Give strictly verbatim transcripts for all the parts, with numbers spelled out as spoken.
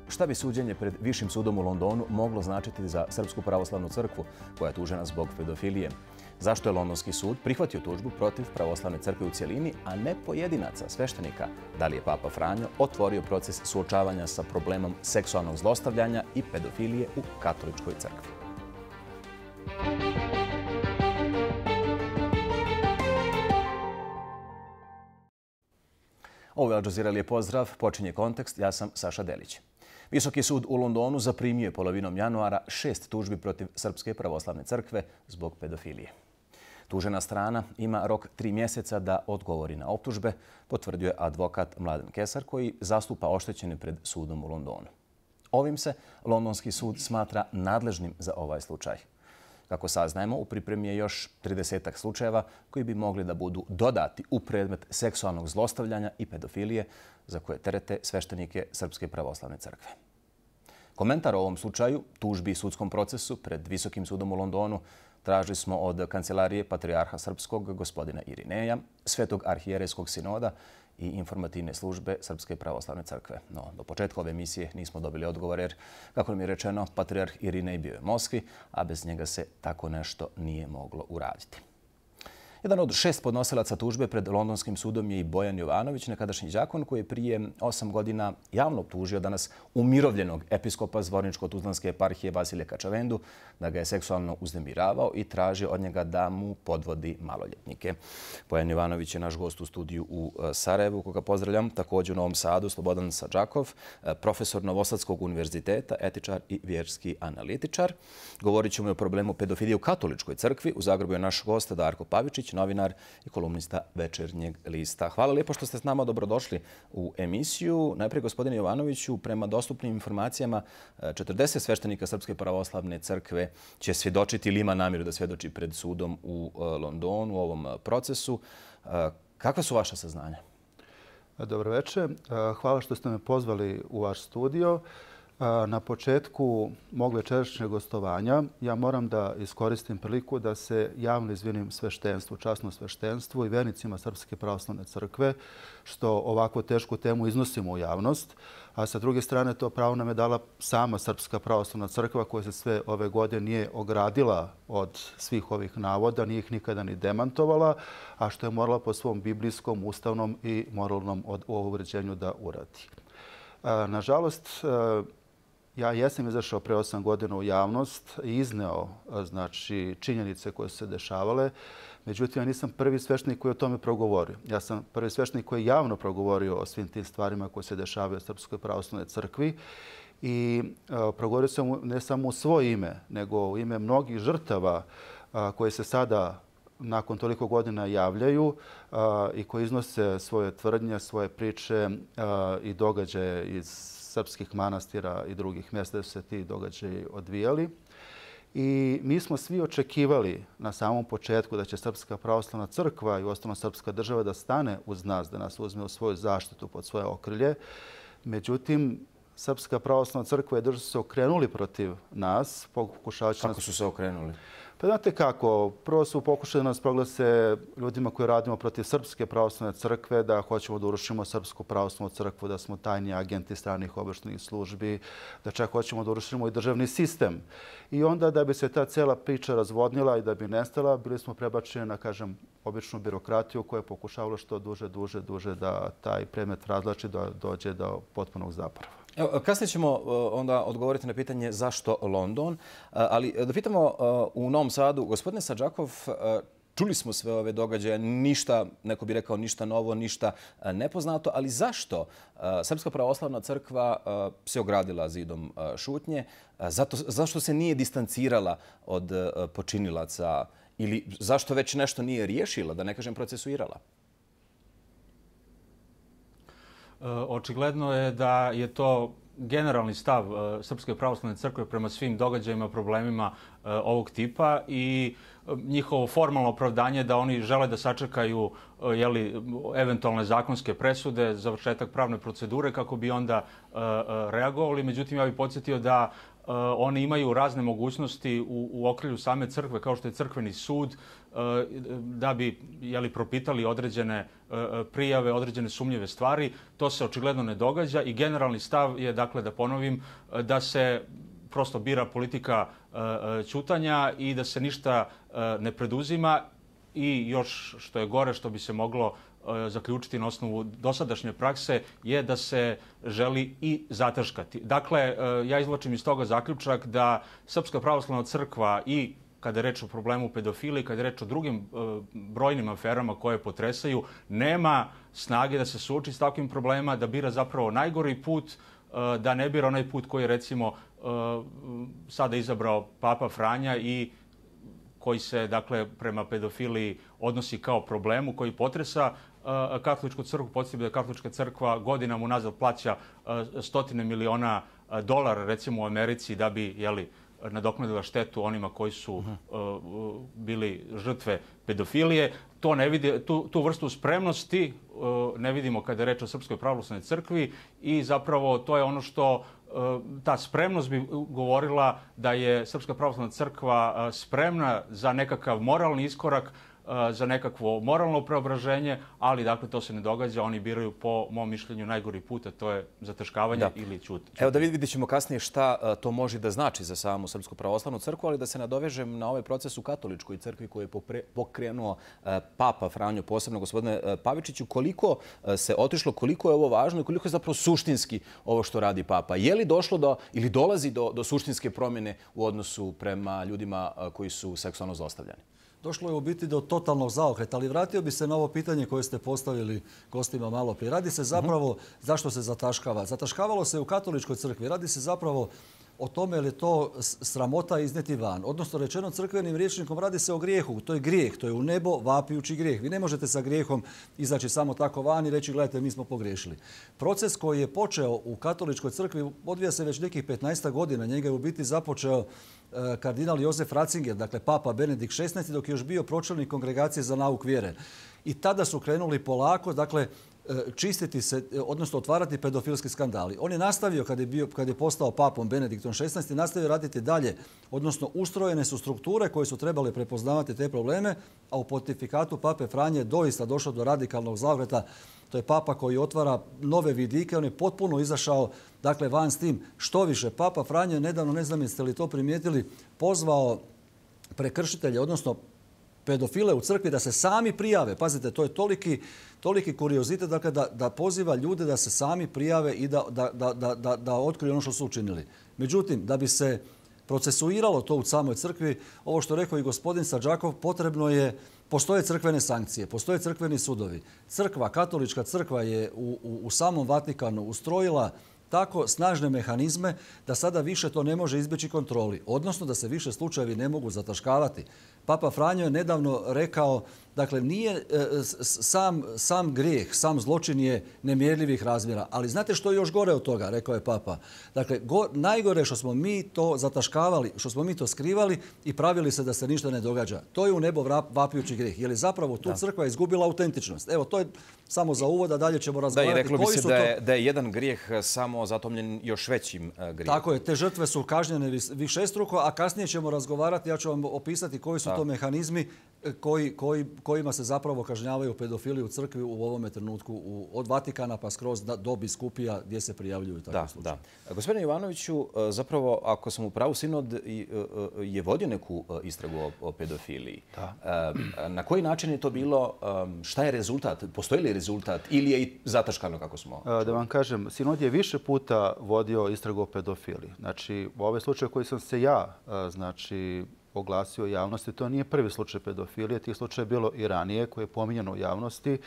Šta bi suđenje pred Višim sudom u Londonu moglo značiti za Srpsku pravoslavnu crkvu koja je tužena zbog pedofilije? Zašto je Londonski sud prihvatio tužbu protiv pravoslavne crkve u cjelini, a ne pojedinaca, sveštenika? Da li je Papa Franjo otvorio proces suočavanja sa problemom seksualnog zlostavljanja i pedofilije u katoličkoj crkvi? Ovo je Al Jazeera, lijep pozdrav, počinje Kontekst, ja sam Saša Delić. Visoki sud u Londonu zaprimio je polovinom januara šest tužbi protiv Srpske pravoslavne crkve zbog pedofilije. Tužena strana ima rok tri mjeseca da odgovori na optužbe, potvrdio je advokat Mladen Kesar koji zastupa oštećene pred sudom u Londonu. Ovim se Londonski sud smatra nadležnim za ovaj slučaj. Kako saznajemo, u pripremi je još tridesetak slučajeva koji bi mogli da budu dodati u predmet seksualnog zlostavljanja i pedofilije za koje terete sveštenike Srpske pravoslavne crkve. Komentar o ovom slučaju, tužbi i sudskom procesu pred Visokim sudom u Londonu tražili smo od Kancelarije Patrijarha Srpskog gospodina Irineja, Svetog arhijerejskog sinoda i informativne službe Srpske pravoslavne crkve. No, do početka ove emisije nismo dobili odgovor jer, kako nam je rečeno, Patrijarh Irinej bio je u Moskvi, a bez njega se tako nešto nije moglo uraditi. Jedan od šest podnosilaca tužbe pred Londonskim sudom je i Bojan Jovanović, nekadašnji đakon koji je prije osam godina javno optužio danas umirovljenog episkopa Zvorničko-tuzlanske eparhije Vasilija Kačavendu da ga je seksualno uznemiravao i tražio od njega da mu podvodi maloljetnike. Bojan Jovanović je naš gost u studiju u Sarajevu, koga pozdravljam. Također u Novom Sadu Slobodan Sadžakov, profesor Novosadskog univerziteta, etičar i vjerski analitičar. Govorit ćemo i o problemu pedofilije u katoličkoj crkvi. U Zagrebu je naš gost Darko Pavičić, novinar i kolumnista Večernjeg lista. Hvala lijepo što ste s nama, dobrodošli u emisiju. Najprije, gospodine Jovanoviću, prema dostupnim informacijama, četrdeset sveštenika Srpske pravoslavne crkve će svjedočiti ili ima namjeru da svjedoči pred sudom u Londonu u ovom procesu. Kakva su vaša saznanja? Dobro večer. Hvala što ste me pozvali u vaš studio. Na početku mog večerašnjeg gostovanja ja moram da iskoristim priliku da se javno izvinim sveštenstvu, časnom sveštenstvu i vernicima Srpske pravoslavne crkve što ovakvu tešku temu iznosimo u javnost. A sa druge strane to pravo nam je dala sama Srpska pravoslavna crkva koja se sve ove godine nije ogradila od svih ovih navoda, nije ih nikada ni demantovala, a što je morala po svom biblijskom, ustavnom i moralnom uređenju da uradi. Nažalost, ja jesam izašao pre osam godina u javnost i izneo znači, činjenice koje su se dešavale. Međutim, ja nisam prvi sveštenik koji o tome progovorio. Ja sam prvi sveštenik koji je javno progovorio o svim tim stvarima koje se dešavaju u Srpskoj pravoslavnoj crkvi. I uh, progovorio sam ne samo u svoje ime, nego u ime mnogih žrtava uh, koje se sada nakon toliko godina javljaju uh, i koji iznose svoje tvrdnje, svoje priče uh, i događaje iz srpskih manastira i drugih mjesta da su se ti događaji odvijali. I mi smo svi očekivali na samom početku da će Srpska pravoslavna crkva i uostalom srpska država da stane uz nas, da nas uzme u svoju zaštitu pod svoje okrilje. Međutim, Srpska pravoslavna crkva i država su se okrenuli protiv nas. Pokušavajući Kako nas... su se okrenuli? Pa znate kako, prvo su pokušali da nas proglase ljudima koji radimo protiv Srpske pravoslavne crkve, da hoćemo da urušimo Srpsku pravoslavnu crkvu, da smo tajni agenti stranih obavještajnih službi, da čak hoćemo da urušimo i državni sistem. I onda da bi se ta cela priča razvodnila i da bi nestala, bili smo prebačeni na, kažem, običnu birokratiju koja je pokušavala što duže, duže, duže da taj predmet razlači, da dođe do potpunog zaprava. Evo, kasnije ćemo onda odgovoriti na pitanje zašto London, ali da pitamo u Novom Sadu, gospodine Sadžakov, čuli smo sve ove događaje, ništa, neko bi rekao ništa novo, ništa nepoznato, ali zašto Srpska pravoslavna crkva se ogradila zidom šutnje? Zato, zašto se nije distancirala od počinilaca ili zašto već nešto nije riješila, da ne kažem procesuirala? Očigledno je da je to generalni stav Srpske pravoslavne crkve prema svim događajima, problemima ovog tipa i njihovo formalno opravdanje da oni žele da sačekaju jeli, eventualne zakonske presude, završetak pravne procedure kako bi onda reagovali. Međutim, ja bih podsjetio da oni imaju razne mogućnosti u, u okrilju same crkve, kao što je crkveni sud, da bi jeli, propitali određene prijave, određene sumnjive stvari. To se očigledno ne događa i generalni stav je, dakle, da ponovim, da se prosto bira politika ćutanja i da se ništa ne preduzima i još što je gore, što bi se moglo zaključiti na osnovu dosadašnje prakse, je da se želi i zataškati. Dakle, ja izvlačim iz toga zaključak da Srpska pravoslavna crkva i kada je reč o problemu pedofilije, kada je reč o drugim brojnim aferama koje potresaju, nema snage da se suoči s takvim problemima, da bira zapravo najgori put, da ne bira onaj put koji je recimo sada izabrao Papa Franja i koji se, dakle, prema pedofiliji odnosi kao problemu koji potresa katoličku crkvu. Podsjetim da Katolička crkva godinama unazad plaća stotine miliona dolara, recimo u Americi, da bi, jeli, nadoknadila štetu onima koji su uh, bili žrtve pedofilije. To ne vidi, tu, tu vrstu spremnosti uh, ne vidimo kada je reč o Srpskoj pravoslavnoj crkvi i zapravo to je ono što uh, ta spremnost bi govorila da je Srpska pravoslavna crkva uh, spremna za nekakav moralni iskorak, za nekakvo moralno preobraženje, ali dakle to se ne događa. Oni biraju po mom mišljenju najgori put, a to je zataškavanje da. ili ćut. Evo da vidjet ćemo kasnije šta to može da znači za samu Srpsku pravoslavnu crkvu, ali da se nadovežem na ovaj proces u katoličkoj crkvi koji je pokrenuo Papa Franjo, posebno gospodine Pavičiću. Koliko se otišlo, koliko je ovo važno i koliko je zapravo suštinski ovo što radi Papa? Je li došlo do, ili dolazi do, do suštinske promjene u odnosu prema ljudima koji su seksualno zlostavljani? Došlo je u biti do totalnog zaokreta, ali vratio bi se na ovo pitanje koje ste postavili gostima malo prije. Radi se zapravo zašto se zataškava. Zataškavalo se u katoličkoj crkvi. Radi se zapravo o tome je li to sramota izneti van. Odnosno rečeno crkvenim rječnikom, radi se o grijehu. To je grijeh, to je u nebo vapijući grijeh. Vi ne možete sa grijehom izaći samo tako van i reći gledajte mi smo pogriješili. Proces koji je počeo u katoličkoj crkvi odvija se već nekih petnaest godina. Njega je u biti započeo kardinal Josef Ratzinger, dakle Papa Benedikt šesnaesti, dok je još bio pročelnik Kongregacije za nauk vjere. I tada su krenuli polako, dakle, čistiti se, odnosno otvarati pedofilski skandali. On je nastavio, kad je, bio, kad je postao papom Benediktom šesnaesti, nastavio raditi dalje, odnosno ustrojene su strukture koje su trebale prepoznavati te probleme, a u pontifikatu Pape Franje je doista došlo do radikalnog zaokreta. To je Papa koji otvara nove vidike, on je potpuno izašao dakle, van s tim. Što više, Papa Franje je nedavno, ne znam jeste li to primijetili, pozvao prekršitelje, odnosno pedofile u crkvi da se sami prijave. Pazite, to je toliki, toliki kuriozitet dakle, da, da poziva ljude da se sami prijave i da, da, da, da, da otkriju ono što su učinili. Međutim, da bi se procesuiralo to u samoj crkvi, ovo što rekao i gospodin Sadžakov, potrebno je, postoje crkvene sankcije, postoje crkveni sudovi. Crkva, katolička crkva je u, u, u samom Vatikanu ustrojila tako snažne mehanizme da sada više to ne može izbjeći kontroli, odnosno da se više slučajevi ne mogu zataškavati. Papa Franjo je nedavno rekao, dakle, nije e, sam, sam grijeh, sam zločin je nemjerljivih razmjera, ali znate što je još gore od toga, rekao je Papa. Dakle, go, najgore što smo mi to zataškavali, što smo mi to skrivali i pravili se da se ništa ne događa. To je u nebo vapijući grijeh, jer je zapravo tu da. crkva izgubila autentičnost. Evo, to je samo za uvod, a dalje ćemo razgovarati. Da, i reklo bi se da je, to... da je jedan grijeh samo zatomljen još većim grijehom. Tako je, te žrtve su kažnjene višestruko, a kasnije ćemo razgovarati, ja ću vam opisati koji su da. to mehanizmi koji, koji, kojima se zapravo kažnjavaju pedofili u crkvi u ovome trenutku u, od Vatikana pa skroz do biskupija gdje se prijavljuju takve slučaje. Da. Gospodine Jovanoviću, zapravo ako sam u pravu, sinod je vodio neku istragu o, o pedofiliji. Da. Na koji način je to bilo? Šta je rezultat? Postoji li rezultat ili je i zataškano kako smo? Da vam kažem, sinod je više puta vodio istragu o pedofiliji. Znači, u ove slučaje koji sam se ja, znači, oglasio javnosti. To nije prvi slučaj pedofilije. Tih slučaja je bilo i ranije koje je pominjeno u javnosti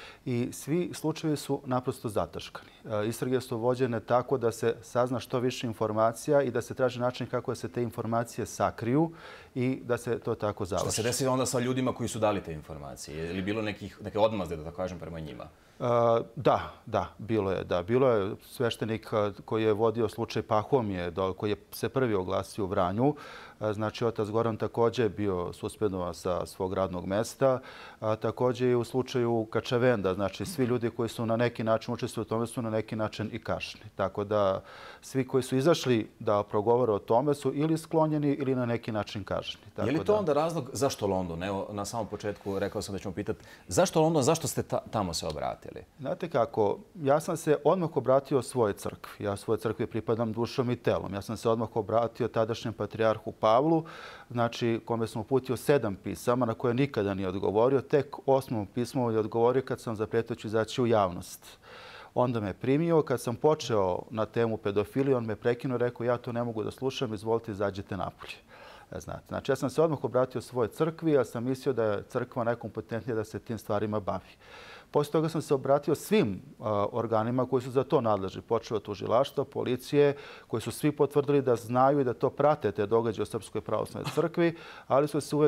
i svi slučajevi su naprosto zataškani. Istrage su vođene tako da se sazna što više informacija i da se traži način kako se te informacije sakriju i da se to tako završi. Šta se desi onda sa ljudima koji su dali te informacije? Je li bilo nekih, neke odmazde, da tako kažem, prema njima? Da, da, bilo je. Da. Bilo je sveštenik koji je vodio slučaj Pahomije, koji je se prvi oglasio u Vranju. Znači, otac Goran također je bio suspendovan sa svog radnog mesta. Također i u slučaju Kačavenda. Znači, svi ljudi koji su na neki način učestvuju u tome su na neki način i kažnjeni. Tako da svi koji su izašli da progovore o tome su ili sklonjeni ili na neki način kažnjeni. Je li to onda razlog zašto London? Evo, na samom početku rekao sam da ćemo pitati zašto London, zašto ste tamo se obratili? Znate kako, ja sam se odmah obratio svojoj crkvi. Ja svojoj crkvi pripadam dušom i telom. Ja sam se odmah obratio tadašnjem patrijarhu Pavlu, znači kome sam uputio sedam pisama na koje nikada nije odgovorio. Tek osmom pismom je odgovorio kad sam zapretio ću izaći u javnost. Onda me primio. Kad sam počeo na temu pedofilije, on me prekinuo i rekao ja to ne mogu da slušam, izvolite, izađite napolje. Znate. Znači, ja sam se odmah obratio svojoj crkvi, ja sam mislio da je crkva najkompetentnija da se tim stvarima bavi. Poslije toga sam se obratio svim organima koji su za to nadležni, počeo od tužilaštva, policije, koji su svi potvrdili da znaju i da to prate te događaje u Srpskoj pravoslavnoj crkvi, ali su se uvek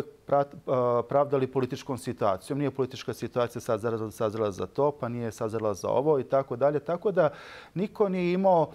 pravdali političkom situacijom. Nije politička situacija sazrela za to, pa nije sazrela za ovo i tako dalje. Tako da niko nije imao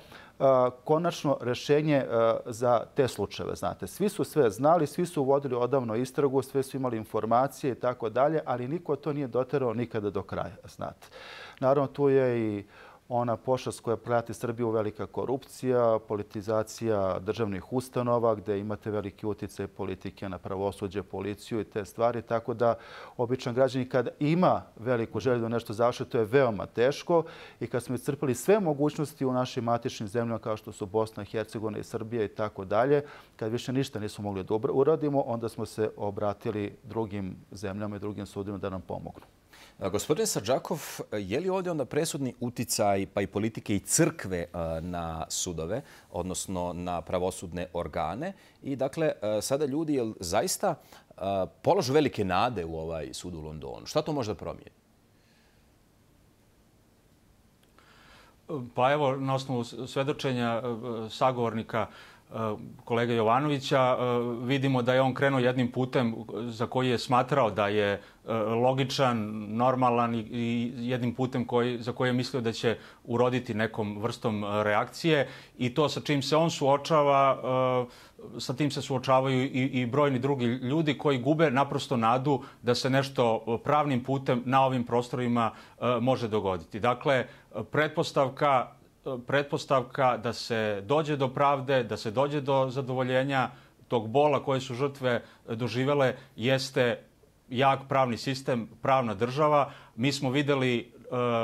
konačno rješenje za te slučajeve. Znate, svi su sve znali, svi su uvodili odavno istragu, sve su imali informacije i tako dalje, ali niko to nije doterao nikada do kraja. Znate. Naravno, tu je i ona pošast koja prati Srbiju, velika korupcija, politizacija državnih ustanova gdje imate veliki utjecaj politike na pravosuđe, policiju i te stvari. Tako da običan građanin kad ima veliku želju da nešto završi, to je veoma teško. I kad smo iscrpili sve mogućnosti u našim matičnim zemljama kao što su Bosna i Hercegovina i Srbija i tako dalje, kad više ništa nismo mogli da uradimo, onda smo se obratili drugim zemljama i drugim sudima da nam pomognu. Gospodine Sardžakov, je li ovdje onda presudni uticaj pa i politike i crkve na sudove, odnosno na pravosudne organe? I dakle, sada ljudi jel zaista polažu velike nade u ovaj sud u Londonu. Šta to može da promijeni? Pa evo, na osnovu svedočenja sagovornika kolega Jovanovića, vidimo da je on krenuo jednim putem za koji je smatrao da je logičan, normalan i jednim putem koji, za koji je mislio da će uroditi nekom vrstom reakcije. I to sa čim se on suočava, sa tim se suočavaju i, i brojni drugi ljudi koji gube naprosto nadu da se nešto pravnim putem na ovim prostorima može dogoditi. Dakle, pretpostavka pretpostavka da se dođe do pravde, da se dođe do zadovoljenja tog bola koje su žrtve doživele, jeste jak pravni sistem, pravna država. Mi smo videli,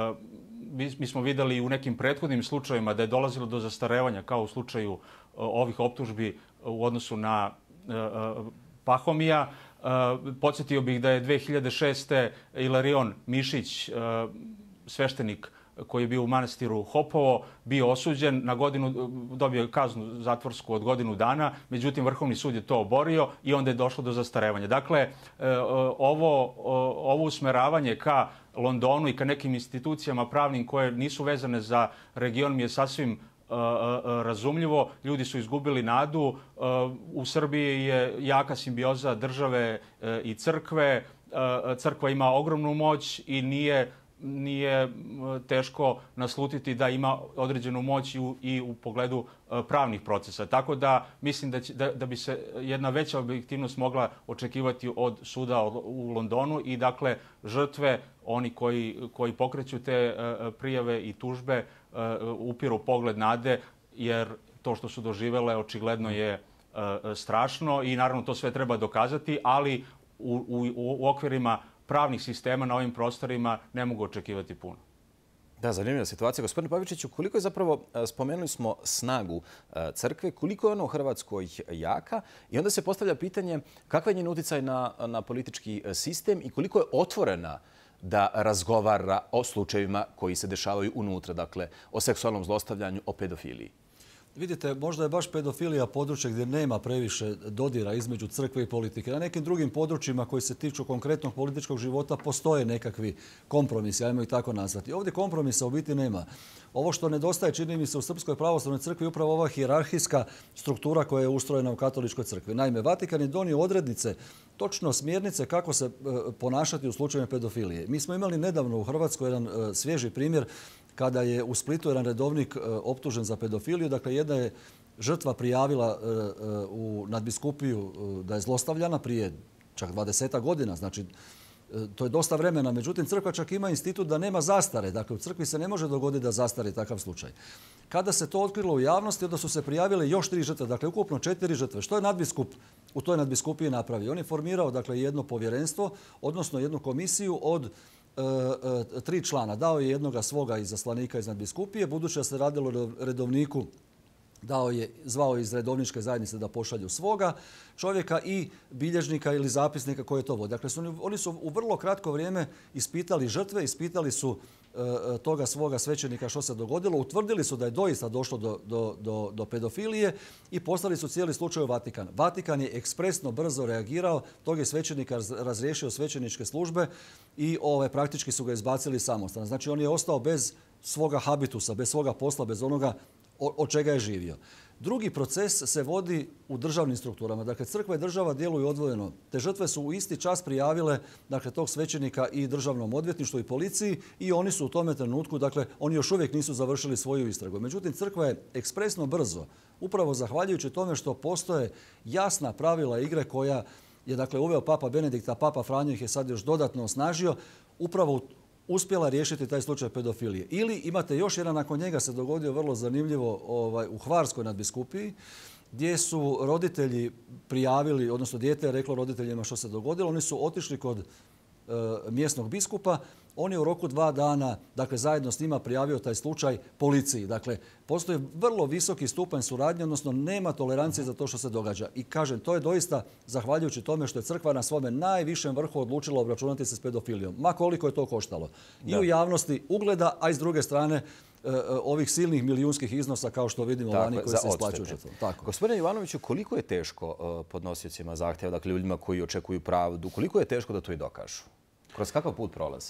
mi smo videli u nekim prethodnim slučajevima da je dolazilo do zastarevanja, kao u slučaju ovih optužbi u odnosu na Pahomija. Podsjetio bih da je dve hiljade šeste. Ilarion Mišić, sveštenik koji je bio u manastiru Hopovo, bio osuđen na godinu, dobio je kaznu zatvorsku od godinu dana, međutim Vrhovni sud je to oborio i onda je došlo do zastarevanja. Dakle, ovo, ovo usmeravanje ka Londonu i ka nekim institucijama pravnim koje nisu vezane za region mi je sasvim razumljivo. Ljudi su izgubili nadu. U Srbiji je jaka simbioza države i crkve. Crkva ima ogromnu moć i nije nije teško naslutiti da ima određenu moć i u, i u pogledu pravnih procesa. Tako da mislim da, će, da, da bi se jedna veća objektivnost mogla očekivati od suda u Londonu i dakle žrtve, oni koji, koji pokreću te prijave i tužbe, upiru pogled nade, jer to što su doživele očigledno je strašno i naravno to sve treba dokazati, ali u, u, u okvirima pravnih sistema na ovim prostorima ne mogu očekivati puno. Da, zanimljiva situacija. Gospodine Pavičiću, koliko je zapravo, spomenuli smo snagu crkve, koliko je ona u Hrvatskoj jaka i onda se postavlja pitanje kakva je njen uticaj na, na politički sistem i koliko je otvorena da razgovara o slučajevima koji se dešavaju unutra, dakle o seksualnom zlostavljanju, o pedofiliji. Vidite, možda je baš pedofilija područje gdje nema previše dodira između crkve i politike. Na nekim drugim područjima koji se tiču konkretnog političkog života postoje nekakvi kompromisi, ajmo ih tako nazvati. Ovdje kompromisa u biti nema. Ovo što nedostaje, čini mi se, u Srpskoj pravoslavnoj crkvi je upravo ova hijerarhijska struktura koja je ustrojena u Katoličkoj crkvi. Naime, Vatikan je donio odrednice, točno smjernice kako se ponašati u slučaju pedofilije. Mi smo imali nedavno u Hrvatskoj jedan svježi primjer kada je u Splitu jedan redovnik optužen za pedofiliju. Dakle, jedna je žrtva prijavila u nadbiskupiju da je zlostavljana prije čak dvadesetak godina. Znači, to je dosta vremena. Međutim, crkva čak ima institut da nema zastare. Dakle, u crkvi se ne može dogoditi da zastari takav slučaj. Kada se to otkrilo u javnosti, onda su se prijavile još tri žrtve. Dakle, ukupno četiri žrtve. Što je nadbiskup u toj nadbiskupiji napravio? On je formirao, dakle, jedno povjerenstvo, odnosno jednu komisiju od tri člana. Dao je jednoga svoga izaslanika iz nadbiskupije, budući da se radilo o redovniku, dao je, zvao je iz redovničke zajednice da pošalju svoga čovjeka i bilježnika ili zapisnika koji je to vodi. Dakle, su, oni su u vrlo kratko vrijeme ispitali žrtve, ispitali su e, toga svoga svećenika što se dogodilo, utvrdili su da je doista došlo do, do, do, do pedofilije i poslali su cijeli slučaj u Vatikan. Vatikan je ekspresno brzo reagirao, tog je svećenika razriješio svećeničke službe i ove, praktički su ga izbacili samostalno. Znači, on je ostao bez svoga habitusa, bez svoga posla, bez onoga od čega je živio. Drugi proces se vodi u državnim strukturama. Dakle, crkva i država djeluju odvojeno. Te žrtve su u isti čas prijavile, dakle, tog svećenika i državnom odvjetništvu i policiji i oni su u tome trenutku, dakle, oni još uvijek nisu završili svoju istragu. Međutim, crkva je ekspresno brzo, upravo zahvaljujući tome što postoje jasna pravila igre koja je, dakle, uveo Papa Benedikt, a Papa Franjo ih je sad još dodatno osnažio, upravo uspjela riješiti taj slučaj pedofilije. Ili imate još jedan, nakon njega se dogodio vrlo zanimljivo ovaj, u Hvarskoj nadbiskupiji, gdje su roditelji prijavili, odnosno dijete je reklo roditeljima što se dogodilo. Oni su otišli kod e, mjesnog biskupa. On je u roku dva dana, dakle, zajedno s njima prijavio taj slučaj policiji. Dakle, postoji vrlo visoki stupanj suradnje, odnosno nema tolerancije za to što se događa. I kažem, to je doista zahvaljujući tome što je crkva na svome najvišem vrhu odlučila obračunati se s pedofilijom. Ma koliko je to koštalo. I da. U javnosti ugleda, a i s druge strane ovih silnih milijunskih iznosa kao što vidimo vani koji se isplaćuju žrtvom. Gospodine Jovanoviću, koliko je teško podnosiocima zahtjeva, dakle ljudima koji očekuju pravdu, koliko je teško da to i dokažu? Kroz kakav put prolazi?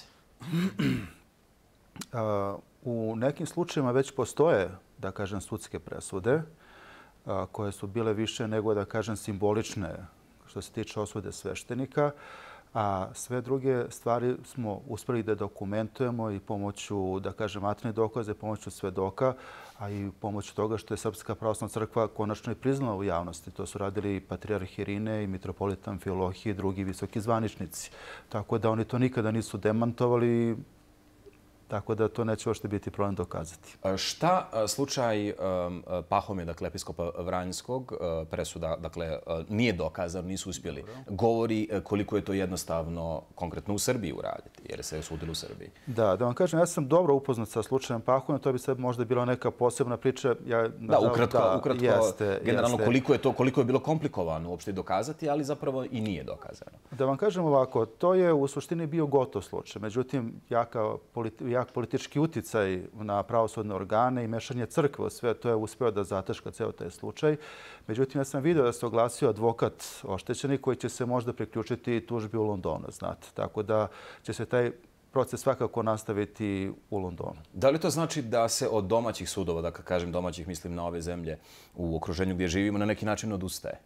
U nekim slučajevima već postoje, da kažem, sudske presude koje su bile više nego, da kažem, simbolične što se tiče osude sveštenika, a sve druge stvari smo uspjeli da dokumentujemo i pomoću, da kažem, materijalnih dokaza, pomoću svedoka, a i pomoću toga što je Srpska pravoslavna crkva konačno i priznala u javnosti. To su radili i patrijarh Irine i mitropolit Amfilohije i drugi visoki zvaničnici. Tako da oni to nikada nisu demantovali, tako da to neće uopšte biti problem dokazati. Šta slučaj Pahomija, dakle, episkopa Vranjskog, presuda, dakle, nije dokazan, nisu uspjeli, govori koliko je to jednostavno konkretno u Srbiji uraditi, jer se je sudilo u Srbiji? Da, da vam kažem, ja sam dobro upoznat sa slučajem Pahomija, to bi sad možda bila neka posebna priča. Ja, da, ukratko, da, ukratko jeste, generalno jeste. Koliko je to, koliko je bilo komplikovano uopšte dokazati, ali zapravo i nije dokazano. Da vam kažem ovako, to je u suštini bio gotov slučaj. Međutim, jaka politika jak politički uticaj na pravosudne organe i mešanje crkve u sve to je uspeo da zataška ceo taj slučaj. Međutim, ja sam vidio da se oglasio advokat oštećeni koji će se možda priključiti tužbi u Londonu, znate. Tako da će se taj proces svakako nastaviti u Londonu. Da li to znači da se od domaćih sudova, da kažem domaćih, mislim na ove zemlje u okruženju gdje živimo, na neki način odustaje?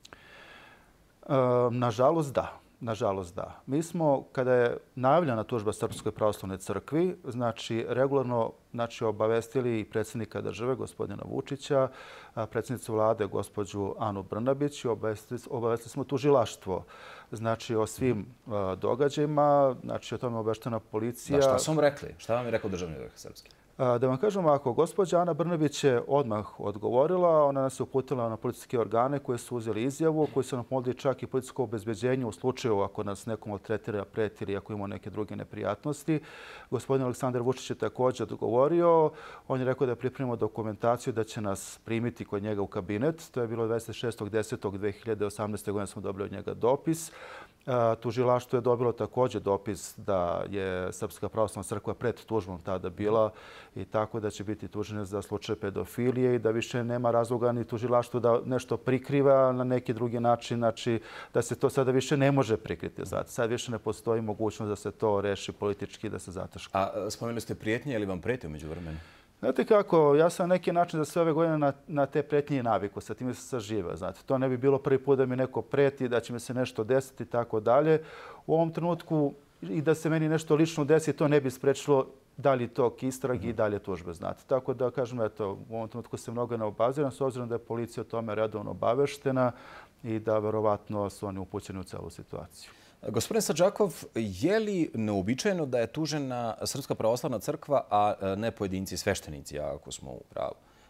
E, nažalost, da. Nažalost, da. Mi smo, kada je najavljena tužba Srpskoj pravoslavnoj crkvi, znači regularno znači, obavestili i predsjednika države, gospodina Vučića, predsjednicu vlade, gospođu Anu Brnabić i obavestili, obavestili smo tužilaštvo. Znači, o svim uh, događajima, znači, o tome obeštena policija. Da, šta su vam rekli? Šta vam je rekao državni vrh srpski? Da vam kažem ovako, gospođa Ana Brnabić je odmah odgovorila. Ona nas je uputila na policijske organe koje su uzeli izjavu, koji su nam pomogli čak i policijsko obezbeđenje u slučaju ako nas nekom maltretira, preti ili ako imamo neke druge neprijatnosti. Gospodin Aleksandar Vučić je također odgovorio. On je rekao da pripremimo dokumentaciju da će nas primiti kod njega u kabinet. To je bilo dvadeset šestog desetog dve hiljade osamnaeste. godine smo dobili od njega dopis. Tužilaštvo je dobilo također dopis da je Srpska pravoslavna crkva pred tužbom tada bila i tako da će biti tužene za slučaj pedofilije i da više nema razloga ni tužilaštvo da nešto prikriva na neki drugi način, znači da se to sada više ne može prikriti. Znači, sad više ne postoji mogućnost da se to reši politički, da se zataška. A spomenuli ste prijetnje, ili vam preti umeđu vremenu? Znate kako, ja sam na neki način za sve ove godine na, na te pretnje i naviku, sa time se saživa. Znate, to ne bi bilo prvi put da mi neko preti, da će mi se nešto desiti i tako dalje. U ovom trenutku i da se meni nešto lično desi, to ne bi sprečilo dalje tok istragi i dalje tužbe. Znate. Tako da, kažem, eto, u ovom trenutku se mnogo ne obaziram, s obzirom da je policija o tome redovno obaveštena i da verovatno su oni upućeni u celu situaciju. Gospodine Sadžakov, je li neobičajeno da je tužena Srpska pravoslavna crkva, a ne pojedinci sveštenici, ako smo u pravu?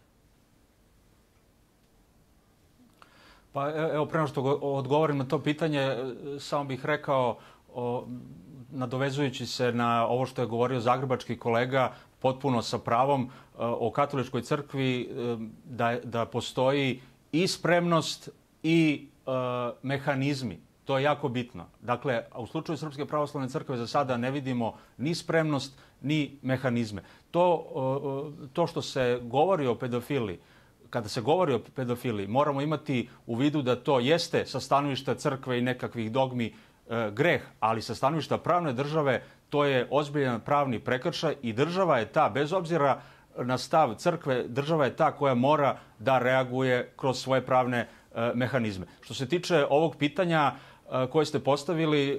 Pa evo, prema što odgovorim na to pitanje, samo bih rekao, o, nadovezujući se na ovo što je govorio zagrebački kolega, potpuno sa pravom o katoličkoj crkvi, da, da postoji i spremnost i e, mehanizmi. To je jako bitno. Dakle, u slučaju Srpske pravoslavne crkve za sada ne vidimo ni spremnost, ni mehanizme. To, to što se govori o pedofiliji, kada se govori o pedofiliji, moramo imati u vidu da to jeste sa stanovišta crkve i nekakvih dogmi e, greh, ali sa stanovišta pravne države to je ozbiljan pravni prekršaj i država je ta, bez obzira na stav crkve, država je ta koja mora da reaguje kroz svoje pravne e, mehanizme. Što se tiče ovog pitanja koje ste postavili,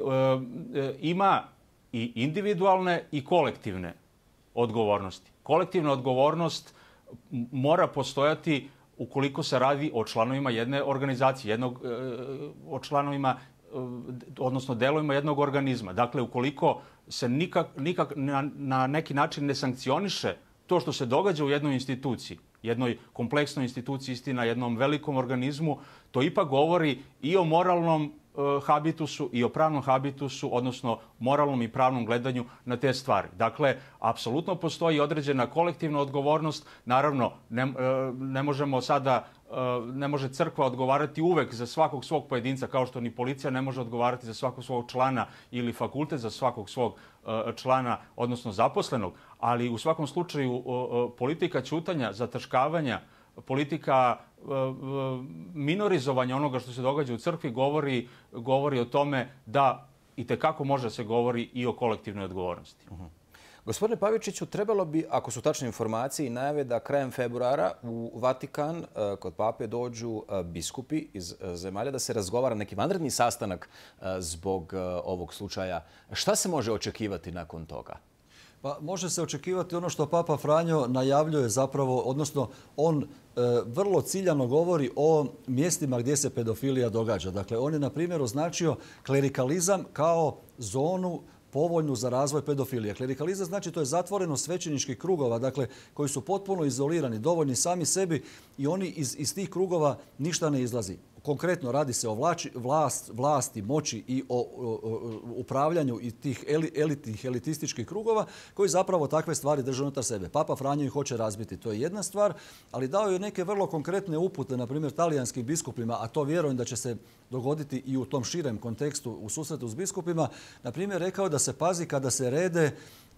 ima i individualne i kolektivne odgovornosti. Kolektivna odgovornost mora postojati ukoliko se radi o članovima jedne organizacije, jednog, o članovima, odnosno delovima jednog organizma. Dakle, ukoliko se nikak, nikak na, na neki način ne sankcioniše to što se događa u jednoj instituciji, jednoj kompleksnoj instituciji, istina, jednom velikom organizmu, to ipak govori i o moralnom habitusu i o pravnom habitusu, odnosno moralnom i pravnom gledanju na te stvari. Dakle, apsolutno postoji određena kolektivna odgovornost. Naravno, ne, ne možemo sada, ne može crkva odgovarati uvek za svakog svog pojedinca, kao što ni policija ne može odgovarati za svakog svog člana ili fakultet za svakog svog člana, odnosno zaposlenog. Ali u svakom slučaju politika ćutanja, zataškavanja, politika minorizovanja onoga što se događa u crkvi govori, govori o tome da itekako može se govori i o kolektivnoj odgovornosti. Uh-huh. Gospodine Pavičiću, trebalo bi, ako su tačne informacije i najave, da krajem februara u Vatikan kod pape dođu biskupi iz zemalja da se razgovara neki vanredni sastanak zbog ovog slučaja. Šta se može očekivati nakon toga? Pa može se očekivati ono što Papa Franjo najavljuje zapravo, odnosno on e, vrlo ciljano govori o mjestima gdje se pedofilija događa. Dakle, on je na primjer označio klerikalizam kao zonu povoljnu za razvoj pedofilije. Klerikalizam znači to je zatvoreno svećeničkih krugova, dakle koji su potpuno izolirani, dovoljni sami sebi i oni iz, iz tih krugova ništa ne izlazi. Konkretno radi se o vlači, vlast, vlasti, moći i o, o, o upravljanju i tih elitnih, elitističkih krugova koji zapravo takve stvari drže unutar sebe. Papa Franjo ih hoće razbiti, to je jedna stvar, ali dao je neke vrlo konkretne upute, na primjer talijanskim biskupima, a to vjerujem da će se dogoditi i u tom širem kontekstu u susretu s biskupima. Na primjer, rekao da se pazi kada se rede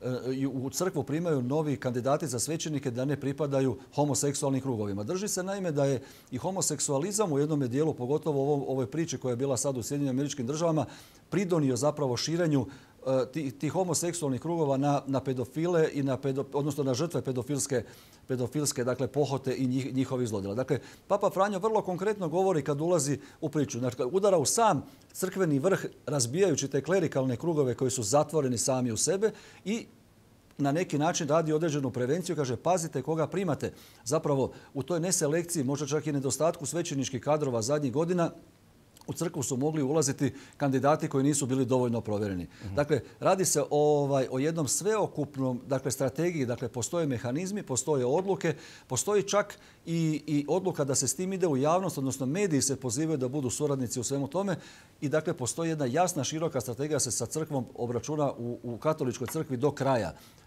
u crkvu primaju novi kandidati za svećenike da ne pripadaju homoseksualnim krugovima. Drži se naime da je i homoseksualizam u jednom dijelu, pogotovo u ovoj priči koja je bila sad u Sjedinjenim Američkim Državama, pridonio zapravo širenju tih ti homoseksualnih krugova na, na pedofile i na pedo, odnosno na žrtve pedofilske, pedofilske dakle, pohote i njih, njihovih zlodjela. Dakle, Papa Franjo vrlo konkretno govori kad ulazi u priču. Znači, udara u sam crkveni vrh razbijajući te klerikalne krugove koji su zatvoreni sami u sebe i na neki način radi određenu prevenciju. Kaže, pazite koga primate. Zapravo u toj neselekciji, možda čak i nedostatku svećeničkih kadrova zadnjih godina, u crkvu su mogli ulaziti kandidati koji nisu bili dovoljno provjereni. Mm-hmm. Dakle, radi se ovaj, o jednom sveokupnom dakle, strategiji. Dakle, postoje mehanizmi, postoje odluke, postoji čak i, i odluka da se s tim ide u javnost, odnosno mediji se pozivaju da budu suradnici u svemu tome. I dakle, postoji jedna jasna, široka strategija da se sa crkvom obračuna u, u katoličkoj crkvi do kraja.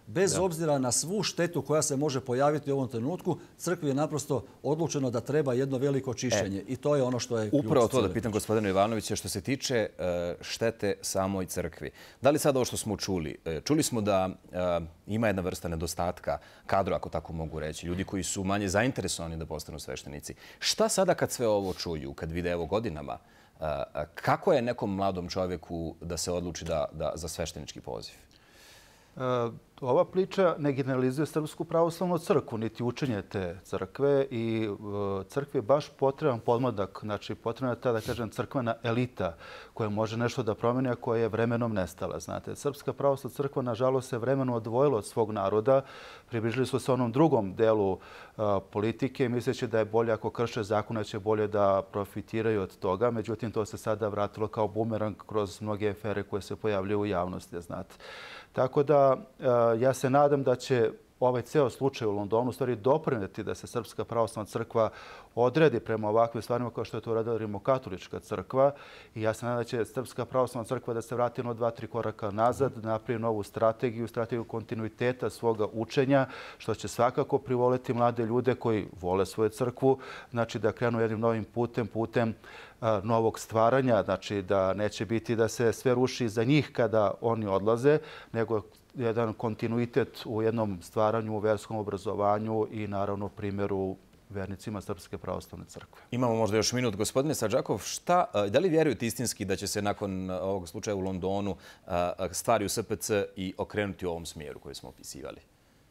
bez obzira na svu štetu koja se može pojaviti u ovom trenutku, crkvi je naprosto odlučeno da treba jedno veliko čišćenje. I to je ono što je ključ. Upravo to da pitam gospodina Ivanovića što se tiče štete samoj crkvi. Da li sad ovo što smo čuli? Čuli smo da ima jedna vrsta nedostatka kadra, ako tako mogu reći, ljudi koji su manje zainteresovani da postanu sveštenici. Šta sada kad sve ovo čuju, kad vide evo godinama, kako je nekom mladom čovjeku da se odluči da, da, za sveštenički poziv? Ova priča ne generalizuje Srpsku pravoslavnu crkvu, niti učenje te crkve i crkvi je baš potreban podmladak, znači potrebna je ta, da kažem, crkvena elita koja može nešto da promeni, a koja je vremenom nestala. Znate, Srpska pravoslavna crkva, nažalost, se vremenom odvojila od svog naroda, približili su se onom drugom delu politike, misleći da je bolje ako krše zakone, će bolje da profitiraju od toga. Međutim, to se sada vratilo kao bumerang kroz mnoge afere koje se pojavljaju u javnosti, znate. Tako da ja se nadam da će ovaj ceo slučaj u Londonu stvari doprineti da se Srpska pravoslavna crkva odredi prema ovakvim stvarima kao što je to uradila Rimokatolička crkva. I ja se nadam da će Srpska pravoslavna crkva da se vrati na dva, tri koraka nazad, da napravi novu strategiju, strategiju kontinuiteta svoga učenja, što će svakako privoliti mlade ljude koji vole svoju crkvu, znači da krenu jednim novim putem, putem novog stvaranja, znači da neće biti da se sve ruši za njih kada oni odlaze, nego jedan kontinuitet u jednom stvaranju, u verskom obrazovanju i naravno primjeru vernicima Srpske pravoslavne crkve. Imamo možda još minut. Gospodine Sadžakov, šta, da li vjerujete istinski da će se nakon ovog slučaja u Londonu stvari u S P C i okrenuti u ovom smjeru koji smo opisivali?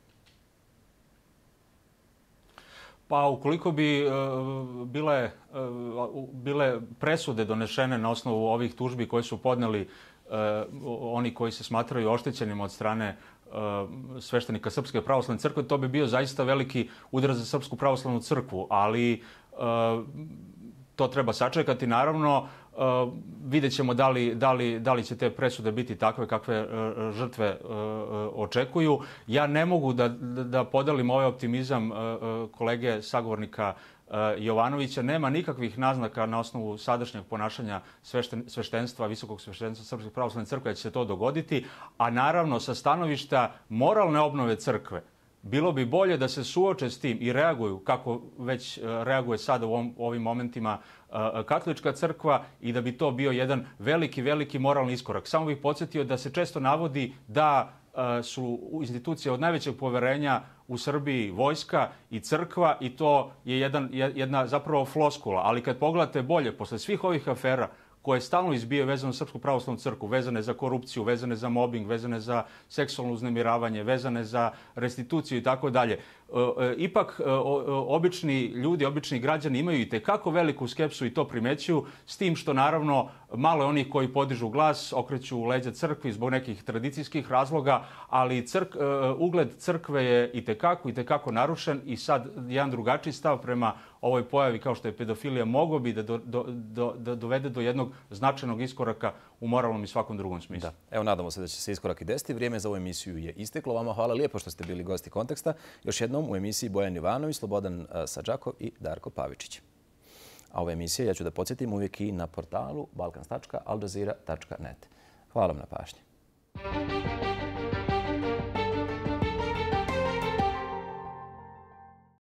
Pa ukoliko bi bile, bile presude donešene na osnovu ovih tužbi koje su podneli oni koji se smatraju oštećenim od strane sveštenika Srpske pravoslavne crkve, to bi bio zaista veliki udar za Srpsku pravoslavnu crkvu, ali to treba sačekati. Naravno, vidjet ćemo da li, da li, da li će te presude biti takve kakve žrtve očekuju. Ja ne mogu da, da podelim ovaj optimizam kolege sagovornika Jovanovića. Nema nikakvih naznaka na osnovu sadašnjeg ponašanja svešten, sveštenstva, visokog sveštenstva Srpske pravoslavne crkve da će se to dogoditi. A naravno, sa stanovišta moralne obnove crkve, bilo bi bolje da se suoče s tim i reaguju, kako već reaguje sada u ovim momentima katolička crkva, i da bi to bio jedan veliki, veliki moralni iskorak. Samo bih podsjetio da se često navodi da su institucije od najvećeg poverenja u Srbiji vojska i crkva i to je jedan, jedna zapravo floskula. Ali kad pogledate bolje, posle svih ovih afera koje stalno izbije vezano za Srpsku pravoslavnu crkvu, vezane za korupciju, vezane za mobbing, vezane za seksualno uznemiravanje, vezane za restituciju i tako dalje. Ipak obični ljudi, obični građani imaju i tekako veliku skepsu i to primećuju, s tim što naravno malo je onih koji podižu glas, okreću leđa crkvi zbog nekih tradicijskih razloga, ali crk, ugled crkve je i tekako, i tekako narušen i sad jedan drugačiji stav prema ovoj pojavi kao što je pedofilija mogao bi da, do, do, do, da dovede do jednog značajnog iskoraka u moralnom i svakom drugom smislu. Da. Evo, nadamo se da će se iskorak i desiti. Vrijeme za ovu emisiju je isteklo. Vama hvala lijepo što ste bili gosti Konteksta. Još jednom u emisiji Bojan Jovanović, Slobodan Sadžakov i Darko Pavičić. A ova emisija, ja ću da podsjetim, uvijek i na portalu balkans tačka al jazeera tačka net. Hvala vam na pažnji.